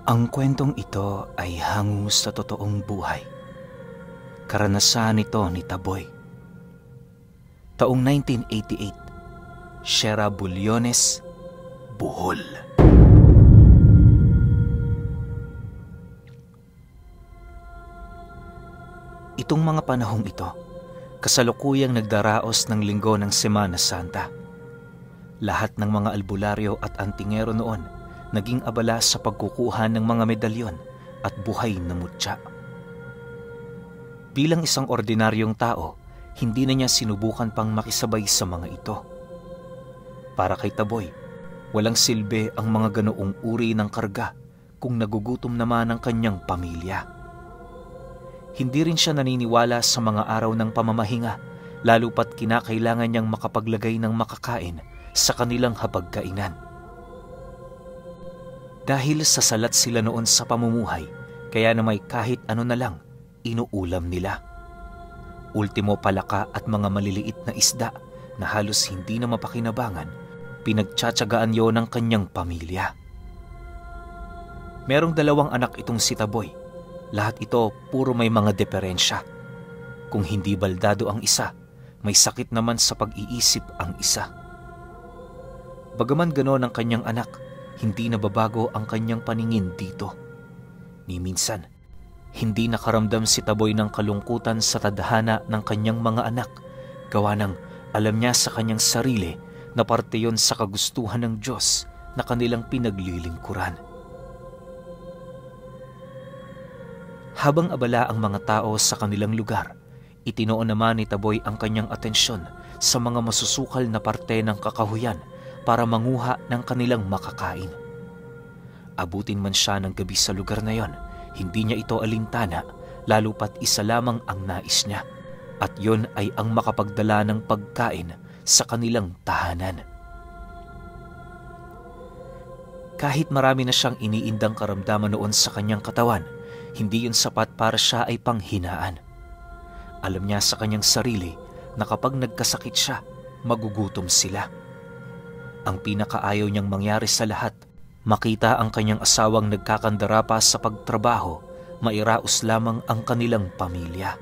Ang kwentong ito ay hango sa totoong buhay. Karanasan ito ni Taboy. Taong 1988, Sierra Bullones, Bohol. Itong mga panahong ito, kasalukuyang nagdaraos ng linggo ng Semana Santa. Lahat ng mga albularyo at antingero noon naging abala sa pagkukuha ng mga medalyon at buhay na mutya. Bilang isang ordinaryong tao, hindi na niya sinubukan pang makisabay sa mga ito. Para kay Taboy, walang silbi ang mga ganoong uri ng karga kung nagugutom naman ang kanyang pamilya. Hindi rin siya naniniwala sa mga araw ng pamamahinga, lalo pat kinakailangan niyang makapaglagay ng makakain sa kanilang hapagkainan. Dahil sa salat sila noon sa pamumuhay, kaya na may kahit ano na lang inuulam nila. Ultimo palaka at mga maliliit na isda na halos hindi na mapakinabangan, pinagtsatsagaan yon ng kanyang pamilya. Merong 2 anak itong si Taboy. Lahat ito puro may mga diferensya. Kung hindi baldado ang isa, may sakit naman sa pag-iisip ang isa. Bagaman ganoon ang kanyang anak, hindi nababago ang kanyang paningin dito. Ni minsan, hindi nakaramdam si Taboy ng kalungkutan sa tadhana ng kanyang mga anak, gawa ng alam niya sa kanyang sarili na parte yon sa kagustuhan ng Diyos na kanilang pinaglilingkuran. Habang abala ang mga tao sa kanilang lugar, itinoon naman ni Taboy ang kanyang atensyon sa mga masusukal na parte ng kakahuyan para manguha ng kanilang makakain. Abutin man siya ng gabi sa lugar na yon, hindi niya ito alintana, lalo pat isa lamang ang nais niya, at yon ay ang makapagdala ng pagkain sa kanilang tahanan. Kahit marami na siyang iniindang karamdaman noon sa kanyang katawan, hindi yun sapat para siya ay panghinaan. Alam niya sa kanyang sarili na kapag nagkasakit siya, magugutom sila. Ang pinakaayaw niyang mangyari sa lahat, makita ang kanyang asawang nagkakandara pa sa pagtrabaho, mairaos lamang ang kanilang pamilya.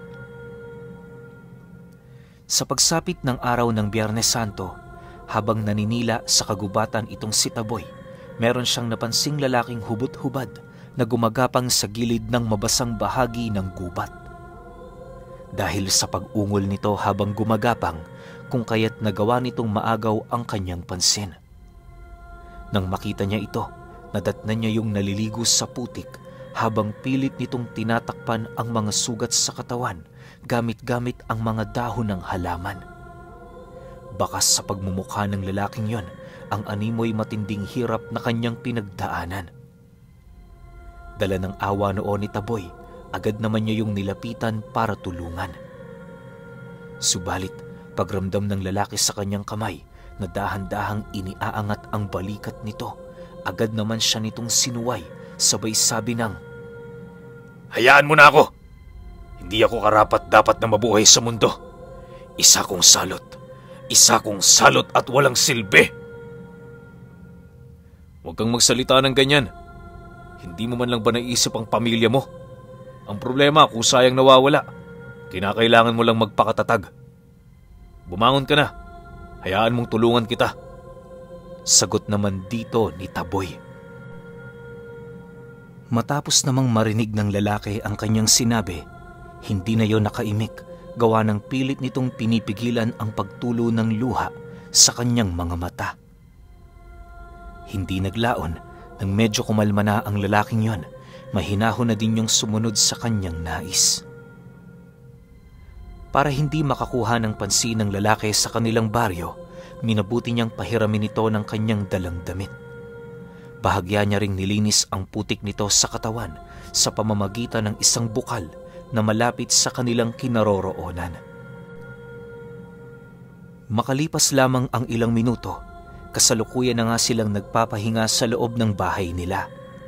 Sa pagsapit ng araw ng Biyernes Santo, habang naninila sa kagubatan itong si Taboy, meron siyang napansing lalaking hubot-hubad na gumagapang sa gilid ng mabasang bahagi ng gubat. Dahil sa pag-ungol nito habang gumagapang, kung kaya't nagawa nitong maagaw ang kanyang pansin. Nang makita niya ito, nadatnan niya yung naliligo sa putik habang pilit nitong tinatakpan ang mga sugat sa katawan gamit-gamit ang mga dahon ng halaman. Bakas sa pagmumukha ng lalaking yon, ang animoy matinding hirap na kanyang pinagdaanan. Dala ng awa noon ni Taboy, agad naman niya yung nilapitan para tulungan. Subalit, pagramdam ng lalaki sa kanyang kamay na dahan-dahang iniaangat ang balikat nito, agad naman siya nitong sinuway, sabay sabi ng, "Hayaan mo na ako! Hindi ako karapat-dapat na mabuhay sa mundo. Isa kong salot at walang silbi." "Huwag kang magsalita ng ganyan. Hindi mo man lang ba naisip ang pamilya mo? Ang problema kung sayang nawawala, kinakailangan mo lang magpakatatag. Bumangon ka na. Hayaan mong tulungan kita." Sagot naman dito ni Taboy. Matapos namang marinig ng lalaki ang kanyang sinabi, hindi na yon nakaimik, gawa ng pilit nitong pinipigilan ang pagtulo ng luha sa kanyang mga mata. Hindi naglaon, nang medyo kumalma na ang lalaking yon, mahinahon na din yung sumunod sa kanyang nais. Para hindi makakuha ng pansin ng lalaki sa kanilang baryo, minabuti niyang pahiramin ito ng kanyang dalang damit. Bahagya niya ring nilinis ang putik nito sa katawan sa pamamagitan ng isang bukal na malapit sa kanilang kinaroroonan. Makalipas lamang ang ilang minuto, kasalukuyan na nga silang nagpapahinga sa loob ng bahay nila.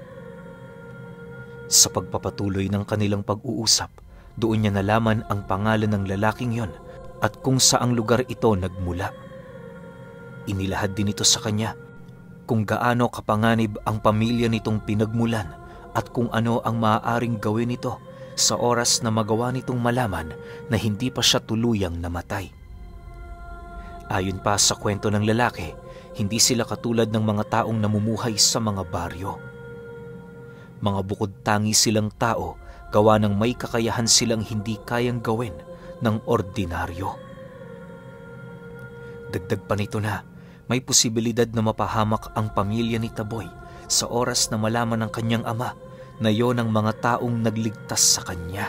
Sa pagpapatuloy ng kanilang pag-uusap, doon niya nalaman ang pangalan ng lalaking yon at kung saang lugar ito nagmula. Inilahad din ito sa kanya kung gaano kapanganib ang pamilya nitong pinagmulan at kung ano ang maaaring gawin nito sa oras na magawa nitong malaman na hindi pa siya tuluyang namatay. Ayon pa sa kwento ng lalaki, hindi sila katulad ng mga taong namumuhay sa mga baryo. Mga bukod tangi silang tao, gawa ng may kakayahan silang hindi kayang gawin ng ordinaryo. Dagdag pa nito na, may posibilidad na mapahamak ang pamilya ni Taboy sa oras na malaman ng kanyang ama na yon ang mga taong nagligtas sa kanya.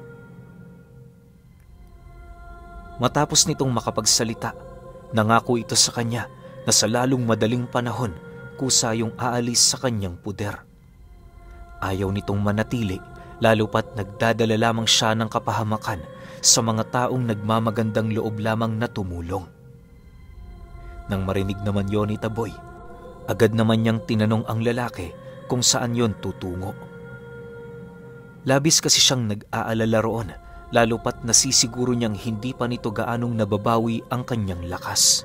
Matapos nitong makapagsalita, nangako ito sa kanya na sa lalong madaling panahon kusa yung aalis sa kanyang puder. Ayaw nitong manatili, lalo pat nagdadala lamang siya ng kapahamakan sa mga taong nagmamagandang loob lamang na tumulong. Nang marinig naman yon ni Taboy, agad naman niyang tinanong ang lalaki kung saan yon tutungo. Labis kasi siyang nag-aalala roon, lalo pat nasisiguro niyang hindi pa nito gaanong nababawi ang kanyang lakas.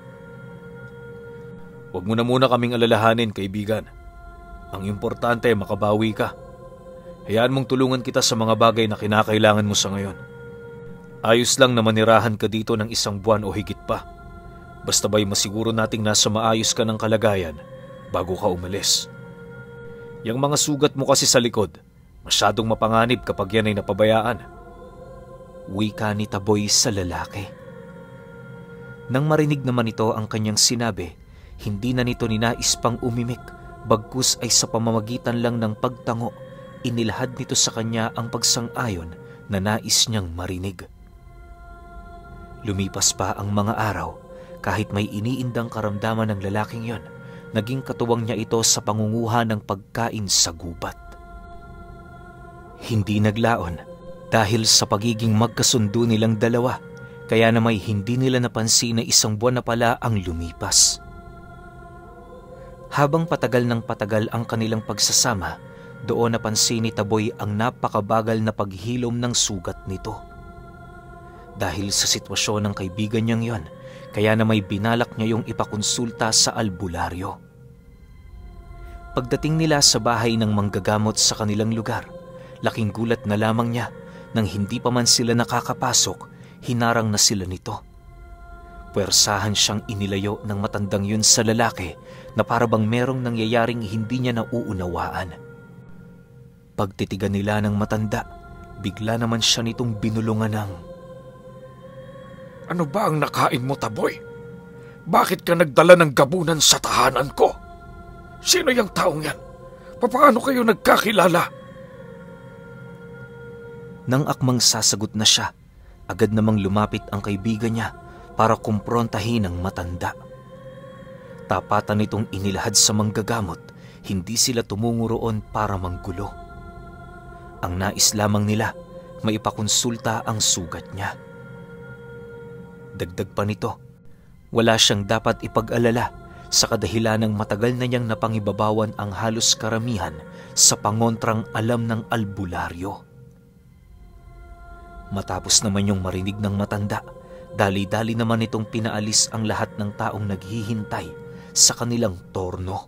Huwag mo na muna kaming alalahanin, kaibigan. Ang importante ay makabawi ka. Hayaan mong tulungan kita sa mga bagay na kinakailangan mo sa ngayon. Ayos lang na manirahan ka dito ng 1 buwan o higit pa. Basta ba'y masiguro nating nasa maayos ka ng kalagayan bago ka umalis. Yang mga sugat mo kasi sa likod, masyadong mapanganib kapag yan ay napabayaan. Wika ni Taboy sa lalaki. Nang marinig naman ito ang kanyang sinabi, hindi na nito ninais pang umimik, bagkus ay sa pamamagitan lang ng pagtango, inilahad nito sa kanya ang pagsang-ayon na nais niyang marinig. Lumipas pa ang mga araw, kahit may iniindang karamdaman ng lalaking yon, naging katuwang niya ito sa pangunguha ng pagkain sa gubat. Hindi naglaon dahil sa pagiging magkasundo nilang dalawa, kaya na may hindi nila napansin na 1 buwan na pala ang lumipas. Habang patagal ng patagal ang kanilang pagsasama, doon napansin ni Taboy ang napakabagal na paghilom ng sugat nito. Dahil sa sitwasyon ng kaibigan niyang yon, kaya na may binalak niya yung ipakonsulta sa albularyo. Pagdating nila sa bahay ng manggagamot sa kanilang lugar, laking gulat na lamang niya nang hindi pa man sila nakakapasok, hinarang na sila nito. Puwersahan siyang inilayo ng matandang yun sa lalaki na para bang merong nangyayaring hindi niya nauunawaan. Pagtitigan nila ng matanda, bigla naman siya nitong binulungan ng, "Ano ba ang nakain mo, Taboy? Bakit ka nagdala ng gabunan sa tahanan ko? Sino yung taong yan? Paano kayo nagkakilala?" Nang akmang sasagot na siya, agad namang lumapit ang kaibigan niya para kumprontahin ang matanda. Tapatan nitong inilahad sa manggagamot, hindi sila tumungo roon para manggulo. Ang nais lamang nila, maipakonsulta ang sugat niya. Dagdag pa nito, wala siyang dapat ipag-alala sa kadahilanang matagal na niyang napangibabawan ang halos karamihan sa pangontrang alam ng albularyo. Matapos naman yung marinig ng matanda, dali-dali naman itong pinaalis ang lahat ng taong naghihintay sa kanilang torno.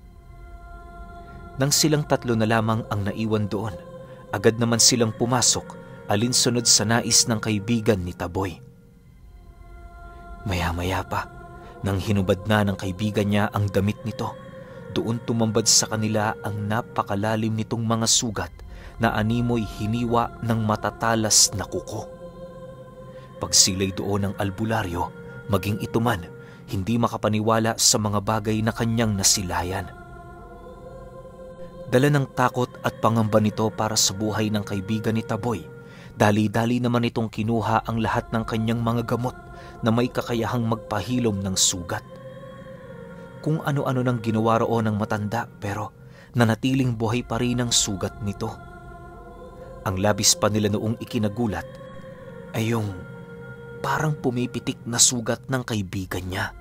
Nang silang 3 na lamang ang naiwan doon, agad naman silang pumasok alinsunod sa nais ng kaibigan ni Taboy. Maya-maya pa, nang hinubad na ng kaibigan niya ang damit nito, doon tumambad sa kanila ang napakalalim nitong mga sugat na animoy hiniwa ng matatalas na kuko. Pagsilay doon ng albularyo, maging ito man, hindi makapaniwala sa mga bagay na kanyang nasilayan. Dala ng takot at pangamba nito para sa buhay ng kaibigan ni Taboy, dali-dali naman itong kinuha ang lahat ng kanyang mga gamot na may kakayahang magpahilom ng sugat. Kung ano-ano nang ginawa roon ng matanda, pero nanatiling buhay pa rin ang sugat nito. Ang labis pa nila noong ikinagulat ay yung parang pumipitik na sugat ng kaibigan niya.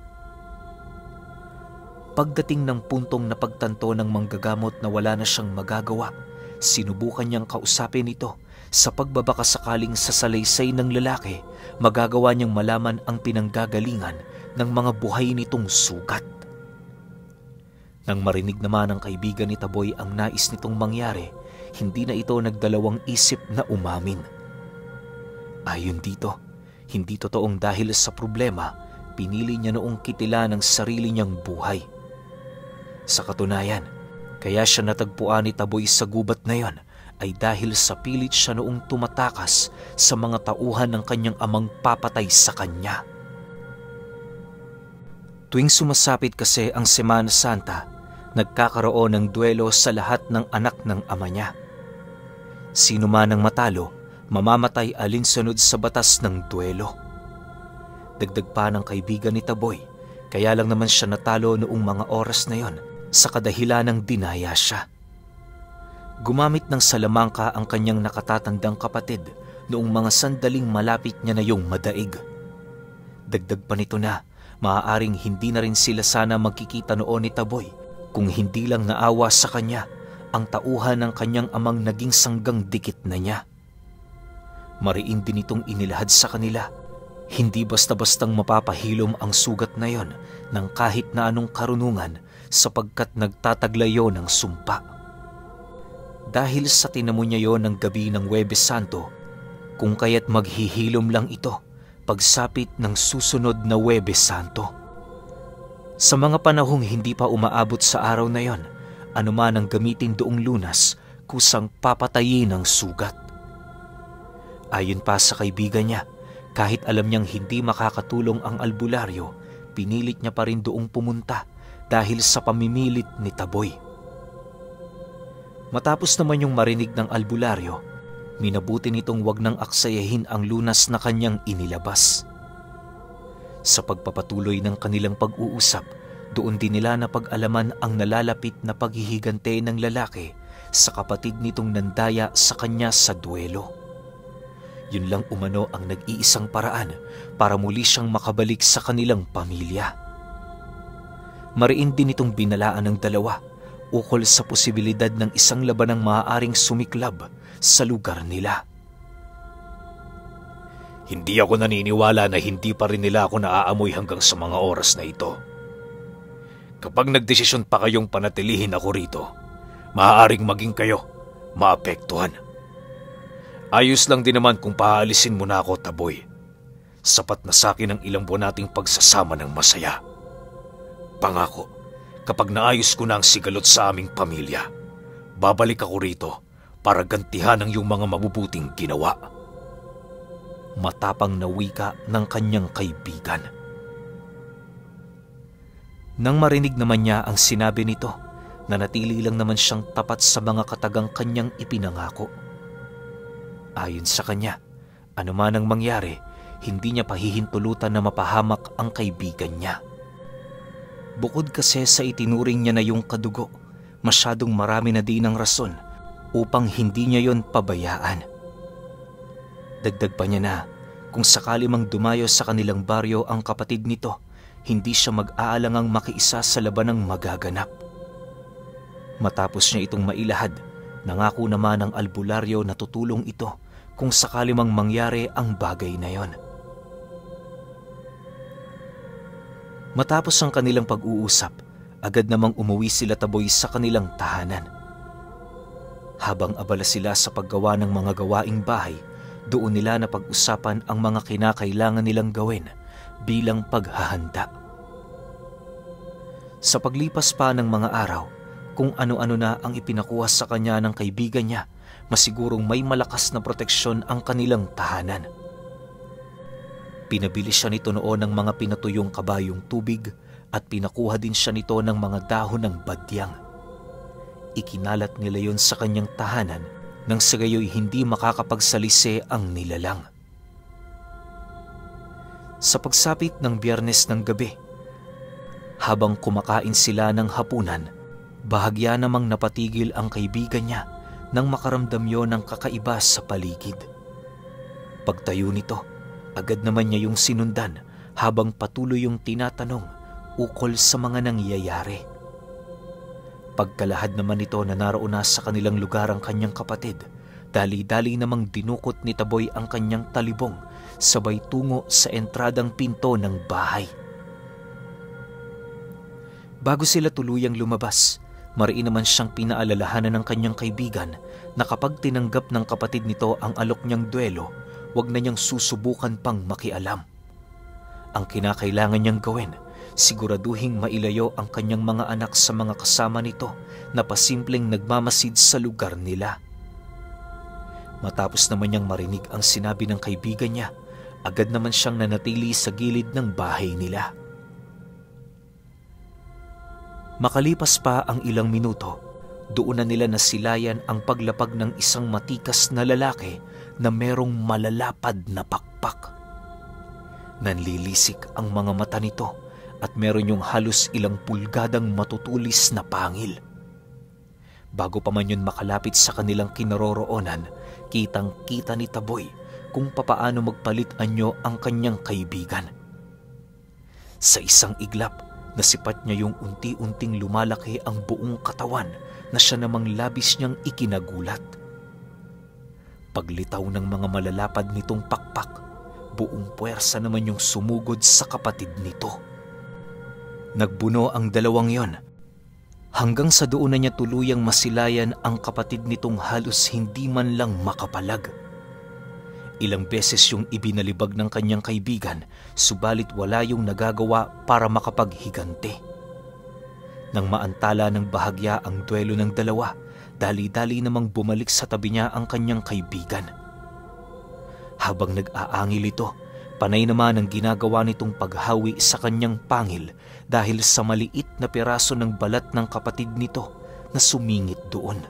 Pagdating ng puntong napagtanto ng manggagamot na wala na siyang magagawa, sinubukan niyang kausapin ito sa pagbabakasakaling sa salaysay ng lalaki, magagawa niyang malaman ang pinanggagalingan ng mga buhay nitong sugat. Nang marinig naman ng kaibigan ni Taboy ang nais nitong mangyari, hindi na ito nagdalawang isip na umamin. Ayon dito, hindi totoong dahil sa problema, pinili niya noong kitila ng sarili niyang buhay. Sa katunayan, kaya siya natagpuan ni Taboy sa gubat na yon ay dahil sa pilit siya noong tumatakas sa mga tauhan ng kanyang amang papatay sa kanya. Tuwing sumasapit kasi ang Semana Santa, nagkakaroon ng duelo sa lahat ng anak ng ama niya. Sino man ang matalo, mamamatay alinsunod sa batas ng duelo. Dagdag pa ng kaibigan ni Taboy, kaya lang naman siya natalo noong mga oras na yon sa kadahilan ng dinaya siya. Gumamit ng salamangka ang kanyang nakatatandang kapatid noong mga sandaling malapit niya na yung madaig. Dagdag pa nito na, maaaring hindi na rin sila sana magkikita noon ni Taboy kung hindi lang naawa sa kanya ang tauhan ng kanyang amang naging sanggang dikit na niya. Mariin din itong inilahad sa kanila. Hindi basta-bastang mapapahilom ang sugat na yon ng kahit na anong karunungan sapagkat nagtataglayo ng sumpa. Dahil sa tinamo niya yon ng gabi ng Huwebes Santo, kung kaya't maghihilom lang ito pagsapit ng susunod na Huwebes Santo. Sa mga panahong hindi pa umaabot sa araw na yon, anuman ang gamitin doong Lunas, kusang papatayin ang sugat. Ayon pa sa kaibigan niya, kahit alam niyang hindi makakatulong ang albularyo, pinilit niya pa rin doong pumunta dahil sa pamimilit ni Taboy. Matapos naman yung marinig ng albularyo, minabuti nitong wag nang aksayahin ang Lunas na kanyang inilabas. Sa pagpapatuloy ng kanilang pag-uusap, doon din nila napag-alaman ang nalalapit na paghihigante ng lalaki sa kapatid nitong nandaya sa kanya sa duelo. Yun lang umano ang nag-iisang paraan para muli siyang makabalik sa kanilang pamilya. Mariin din itong binalaan ng dalawa ukol sa posibilidad ng isang labanang maaaring sumiklab sa lugar nila. Hindi ako naniniwala na hindi pa rin nila ako naaamoy hanggang sa mga oras na ito. Kapag nagdesisyon pa kayong panatilihin ako rito, maaaring maging kayo maapektuhan. Ayos lang din naman kung paalisin mo na ako, Taboy. Sapat na sa akin ang ilang buwan nating pagsasama ng masaya. Pangako, kapag naayos ko na ang sigalot sa aming pamilya, babalik ako rito para gantihan ang iyong mga mabubuting ginawa. Matapang na wika ng kanyang kaibigan. Nang marinig naman niya ang sinabi nito, nanatili lang naman siyang tapat sa mga katagang kanyang ipinangako. Ayon sa kanya, anuman ang mangyari, hindi niya pahihintulutan na mapahamak ang kaibigan niya. Bukod kasi sa itinuring niya na yung kadugo, masyadong marami na din ang rason upang hindi niya yon pabayaan. Dagdag pa niya na, kung sakali mang dumayo sa kanilang baryo ang kapatid nito, hindi siya mag-aalangang makiisa sa labanang magaganap. Matapos niya itong mailahad, nangako naman ang albularyo na tutulong ito kung sakali mang mangyari ang bagay na yon. Matapos ang kanilang pag-uusap, agad namang umuwi sila Taboy sa kanilang tahanan. Habang abala sila sa paggawa ng mga gawaing bahay, doon nila napag-usapan ang mga kinakailangan nilang gawin bilang paghahanda. Sa paglipas pa ng mga araw, kung ano-ano na ang ipinakuha sa kanya ng kaibigan niya, masigurong may malakas na proteksyon ang kanilang tahanan. Pinabili siya nito noon ng mga pinatuyong kabayong tubig at pinakuha din siya nito ng mga dahon ng badyang. Ikinalat nila yon sa kanyang tahanan nang sa gayoy hindi makakapagsalise ang nilalang. Sa pagsapit ng Biyernes ng gabi, habang kumakain sila ng hapunan, bahagya namang napatigil ang kaibigan niya nang makaramdam yon ng kakaiba sa paligid. Pagtayo nito, agad naman niya yung sinundan habang patuloy yung tinatanong ukol sa mga nangyayari. Pagkalahad naman nito na naroon na sa kanilang lugar ang kanyang kapatid, dali-dali namang dinukot ni Taboy ang kanyang talibong sabay tungo sa entradang pinto ng bahay. Bago sila tuluyang lumabas, mariin naman siyang pinaalalahanan ng kanyang kaibigan na kapag tinanggap ng kapatid nito ang alok niyang duelo, wag na niyang susubukan pang makialam. Ang kinakailangan niyang gawin, siguraduhing mailayo ang kanyang mga anak sa mga kasama nito na pasimpleng nagmamasid sa lugar nila. Matapos naman niyang marinig ang sinabi ng kaibigan niya, agad naman siyang nanatili sa gilid ng bahay nila. Makalipas pa ang ilang minuto, doon na nila nasilayan ang paglapag ng isang matikas na lalaki na merong malalapad na pakpak. Nanlilisik ang mga mata nito at meron yung halos ilang pulgadang matutulis na pangil. Bago pa man yun makalapit sa kanilang kinaroroonan, kitang-kita ni Taboy kung papaano magpalit-anyo ang kanyang kaibigan. Sa isang iglap, nasipat niya yung unti-unting lumalaki ang buong katawan na siya namang labis niyang ikinagulat. Paglitaw ng mga malalapad nitong pakpak, buong puwersa naman yung sumugod sa kapatid nito. Nagbuno ang dalawang yon, hanggang sa doon na niya tuluyang masilayan ang kapatid nitong halos hindi man lang makapalag. Ilang beses yung ibinalibag ng kanyang kaibigan, subalit wala yung nagagawa para makapaghiganti. Nang maantala ng bahagya ang duelo ng dalawa, dali-dali namang bumalik sa tabi niya ang kanyang kaibigan. Habang nag-aangil ito, panay naman ang ginagawa nitong paghawi sa kanyang pangil dahil sa maliit na piraso ng balat ng kapatid nito na sumingit doon.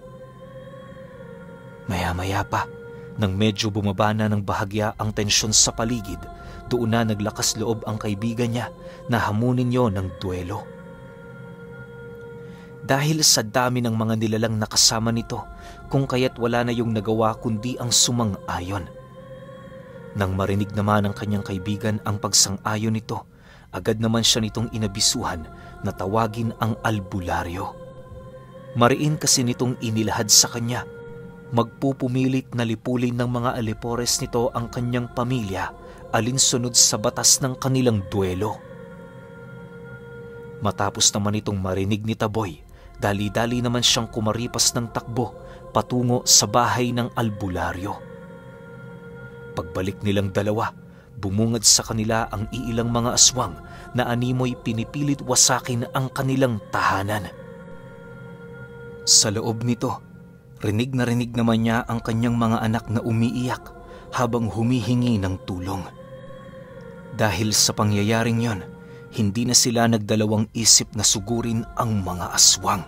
Maya-maya pa, nang medyo bumaba na ng bahagya ang tensyon sa paligid, doon na naglakas loob ang kaibigan niya na hamunin yon ng duelo. Dahil sa dami ng mga nilalang nakasama nito, kung kaya't wala na yung nagawa kundi ang sumang-ayon. Nang marinig naman ng kanyang kaibigan ang pagsang-ayon nito, agad naman siya nitong inabisuhan na tawagin ang albularyo. Mariin kasi nitong inilahad sa kanya, magpupumilit na lipulin ng mga alipores nito ang kanyang pamilya alinsunod sa batas ng kanilang duelo. Matapos naman itong marinig ni Taboy, dali-dali naman siyang kumaripas ng takbo patungo sa bahay ng albularyo. Pagbalik nilang dalawa, bumungad sa kanila ang iilang mga aswang na animoy pinipilit wasakin ang kanilang tahanan. Sa loob nito, rinig na rinig naman niya ang kanyang mga anak na umiiyak habang humihingi ng tulong. Dahil sa pangyayaring yon, hindi na sila nagdalawang isip na sugurin ang mga aswang.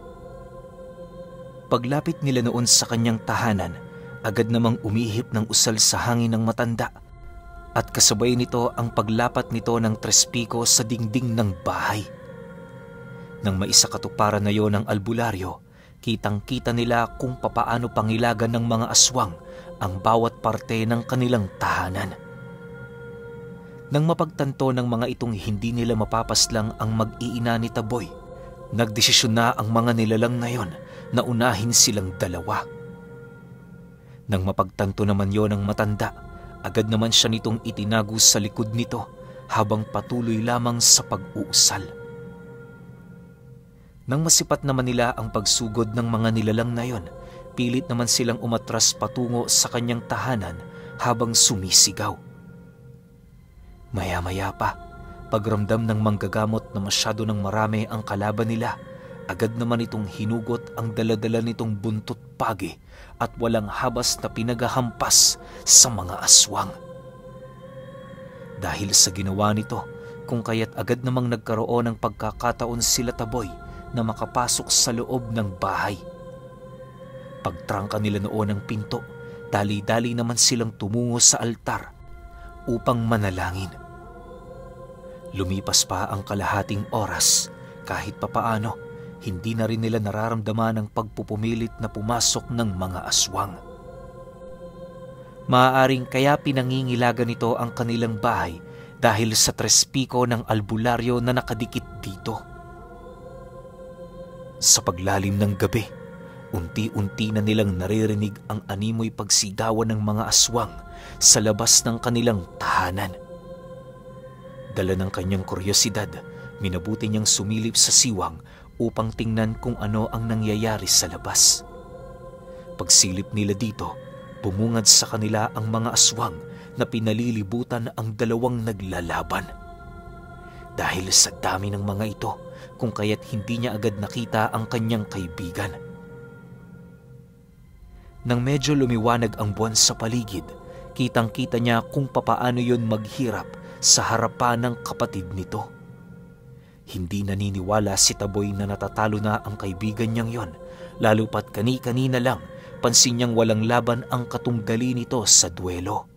Paglapit nila noon sa kanyang tahanan, agad namang umihip ng usal sa hangin ng matanda at kasabay nito ang paglapat nito ng trespiko sa dingding ng bahay. Nang maisakatuparan na yon ng albularyo, kitang-kita nila kung papaano pangilagan ng mga aswang ang bawat parte ng kanilang tahanan. Nang mapagtanto ng mga itong hindi nila mapapaslang ang mag-iina ni Taboy, nagdesisyon na ang mga nilalang na yon na unahin silang dalawa. Nang mapagtanto naman yon ng matanda, agad naman siya nitong itinago sa likod nito habang patuloy lamang sa pag-uusal. Nang masipat naman nila ang pagsugod ng mga nilalang na yon, pilit naman silang umatras patungo sa kanyang tahanan habang sumisigaw. Maya-maya pa, pagramdam ng manggagamot na masyado ng marami ang kalaban nila, agad naman itong hinugot ang daladala nitong buntot pagi at walang habas na pinagahampas sa mga aswang. Dahil sa ginawa nito, kung kaya't agad namang nagkaroon ng pagkakataon sila Taboy na makapasok sa loob ng bahay. Pagtrangka nila noon ng pinto, dali-dali naman silang tumungo sa altar upang manalangin. Lumipas pa ang kalahating oras, kahit papaano, hindi na rin nila nararamdaman ang pagpupumilit na pumasok ng mga aswang. Maaaring kaya pinangingilagan nito ang kanilang bahay dahil sa trespiko ng albularyo na nakadikit dito. Sa paglalim ng gabi, unti-unti na nilang naririnig ang animoy pagsigawan ng mga aswang sa labas ng kanilang tahanan. Dala ng kanyang kuryosidad, minabuti niyang sumilip sa siwang upang tingnan kung ano ang nangyayari sa labas. Pagsilip nila dito, bumungad sa kanila ang mga aswang na pinalilibutan ang dalawang naglalaban. Dahil sa dami ng mga ito, kung kaya't hindi niya agad nakita ang kanyang kaibigan. Nang medyo lumiwanag ang buwan sa paligid, kitang-kita niya kung papaano yon maghirap sa harapan ng kapatid nito. Hindi naniniwala si Taboy na natatalo na ang kaibigan niyang yon, lalo pat kani-kanina lang pansin niyang walang laban ang katunggali nito sa duelo.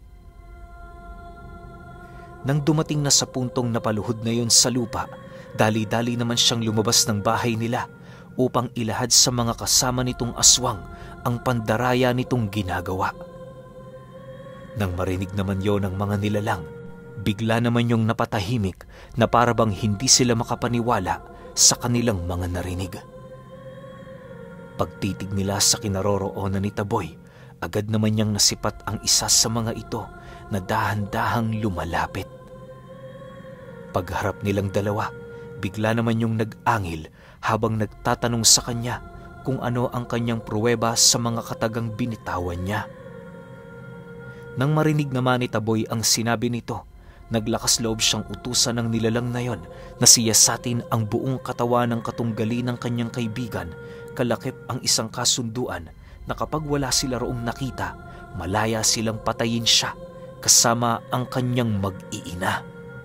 Nang dumating na sa puntong napaluhod na yon sa lupa, dali-dali naman siyang lumabas ng bahay nila upang ilahad sa mga kasama nitong aswang ang pandaraya nitong ginagawa. Nang marinig naman yon ng mga nilalang, bigla naman yung napatahimik na para bang hindi sila makapaniwala sa kanilang mga narinig. Pagtitig nila sa kinaroroonan ni Taboy, agad naman niyang nasipat ang isa sa mga ito na dahan-dahang lumalapit. Pagharap nilang dalawa, bigla naman yung nag-angil habang nagtatanong sa kanya kung ano ang kanyang pruweba sa mga katagang binitawan niya. Nang marinig naman ni Taboy ang sinabi nito, naglakas loob siyang utusan ng nilalang na yon na siyasatin ang buong katawan ng katunggali ng kanyang kaibigan, kalakip ang isang kasunduan na kapag wala sila roong nakita, malaya silang patayin siya kasama ang kanyang mag-iina.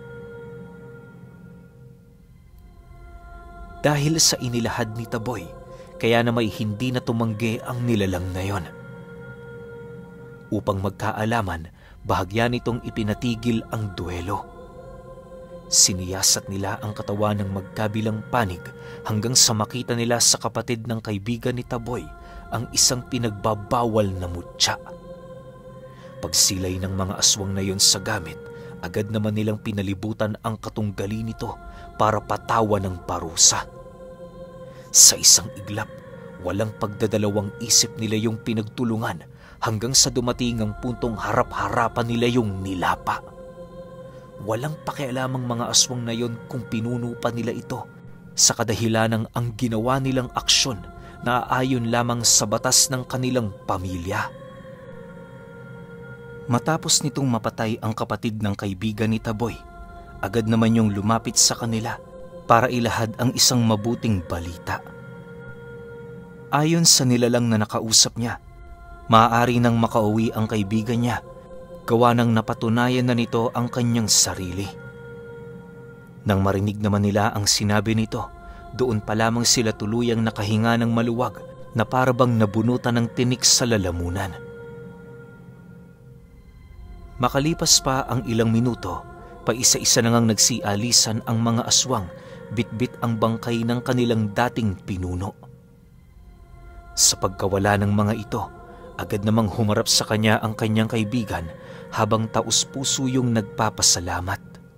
Dahil sa inilahad ni Taboy, kaya na may hindi na tumanggi ang nilalang na yon. Upang magkaalaman, bahagya nitong ipinatigil ang duelo. Siniyasat nila ang katawan ng magkabilang panig hanggang sa makita nila sa kapatid ng kaibigan ni Taboy ang isang pinagbabawal na mutya. Pagsilay ng mga aswang na yon sa gamit, agad naman nilang pinalibutan ang katunggali nito para patawan ng parusa. Sa isang iglap, walang pagdadalawang isip nila yung pinagtulungan hanggang sa dumating ang puntong harap-harapan nila yung nilapa. Walang pakialamang mga aswang na yon kung pinuno pa nila ito sa kadahilanang ang ginawa nilang aksyon na ayon lamang sa batas ng kanilang pamilya. Matapos nitong mapatay ang kapatid ng kaibigan ni Taboy, agad naman yung lumapit sa kanila para ilahad ang isang mabuting balita. Ayon sa nilalang na nakausap niya, maaari nang makauwi ang kaibigan niya, gawa nang napatunayan na nito ang kanyang sarili. Nang marinig naman nila ang sinabi nito, doon pa lamang sila tuluyang nakahinga ng maluwag na parabang nabunutan ng tinik sa lalamunan. Makalipas pa ang ilang minuto, paisa-isa na ngang nagsialisan ang mga aswang, bitbit ang bangkay ng kanilang dating pinuno. Sa pagkawala ng mga ito, agad namang humarap sa kanya ang kanyang kaibigan habang taus-puso yung nagpapasalamat.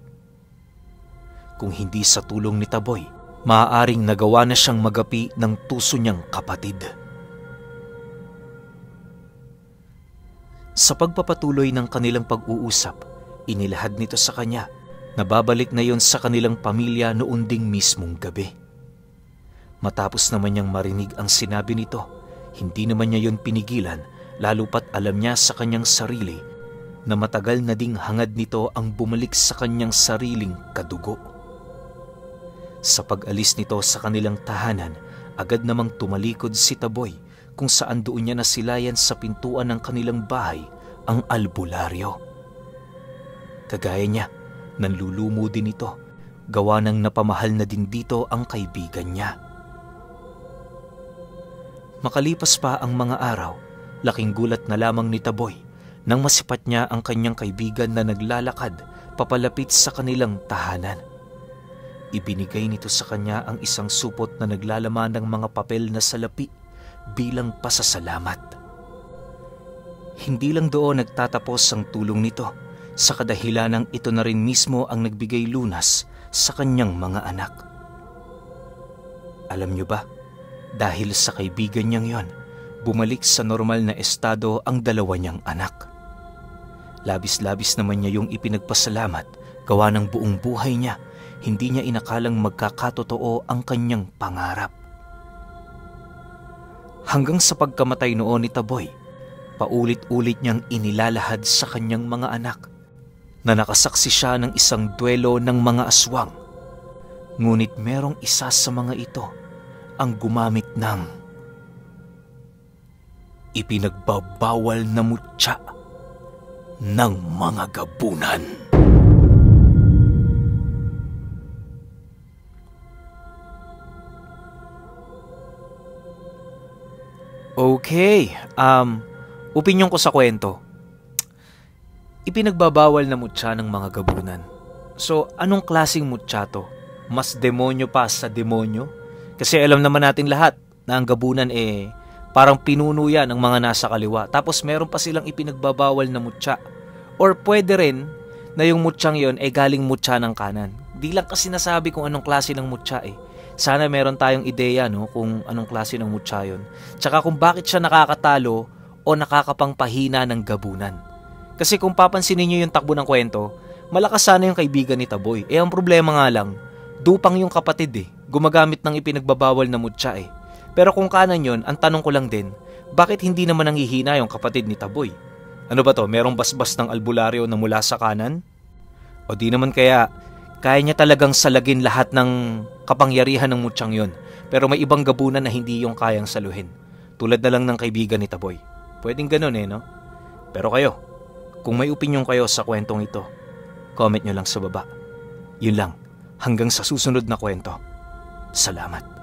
Kung hindi sa tulong ni Taboy, maaaring nagawa na siyang magapi ng tuso niyang kapatid. Sa pagpapatuloy ng kanilang pag-uusap, inilahad nito sa kanya na babalik na yon sa kanilang pamilya noon ding mismong gabi. Matapos naman niyang marinig ang sinabi nito, hindi naman niya yon pinigilan, lalo pat alam niya sa kanyang sarili na matagal na ding hangad nito ang bumalik sa kanyang sariling kadugo. Sa pag-alis nito sa kanilang tahanan, agad namang tumalikod si Taboy kung saan doon niya nasilayan sa pintuan ng kanilang bahay ang albularyo. Kagaya niya, nanlulumo din ito, gawa ng napamahal na din dito ang kaibigan niya. Makalipas pa ang mga araw, laking gulat na lamang ni Taboy nang masipat niya ang kanyang kaibigan na naglalakad papalapit sa kanilang tahanan. Ibinigay nito sa kanya ang isang supot na naglalaman ng mga papel na salapi bilang pasasalamat. Hindi lang doon nagtatapos ang tulong nito, sa kadahilanang ito na rin mismo ang nagbigay lunas sa kanyang mga anak. Alam niyo ba, dahil sa kaibigan niyang yon, bumalik sa normal na estado ang dalawa niyang anak. Labis-labis naman niya yung ipinagpasalamat, gawa ng buong buhay niya, Hindi niya inakalang magkakatotoo ang kanyang pangarap. Hanggang sa pagkamatay noon ni Taboy, paulit-ulit niyang inilalahad sa kanyang mga anak na nakasaksi siya ng isang duelo ng mga aswang. Ngunit merong isa sa mga ito ang gumamit ng ipinagbabawal na mutya ng mga gabunan. Okay, opinyon ko sa kwento. Ipinagbabawal na mutya ng mga gabunan. So, anong klaseng mutya to? Mas demonyo pa sa demonyo? Kasi alam naman natin lahat na ang gabunan parang pinuno yan ng mga nasa kaliwa. Tapos meron pa silang ipinagbabawal na mutya. Or pwede rin na yung mutyang yon galing mutya ng kanan. Di lang kasi nasabi kung anong klase ng mutya Sana meron tayong ideya kung anong klase ng mutya yun. Tsaka kung bakit siya nakakatalo o nakakapangpahina ng gabunan. Kasi kung papansinin nyo yung takbo ng kwento, malakas sana yung kaibigan ni Taboy. Ang problema nga lang, dupang yung kapatid gumagamit ng ipinagbabawal na mutya Pero kung kanan yun, ang tanong ko lang din, bakit hindi naman nanghihina yung kapatid ni Taboy? Ano ba to, merong basbas ng albularyo na mula sa kanan? O di naman kaya niya talagang salagin lahat ng kapangyarihan ng mutyang yun, pero may ibang gabunan na hindi yung kayang saluhin. Tulad na lang ng kaibigan ni Taboy. Pwedeng ganun no? Pero kayo, kung may opinyon kayo sa kwentong ito, comment nyo lang sa baba. Yun lang, hanggang sa susunod na kwento. Salamat.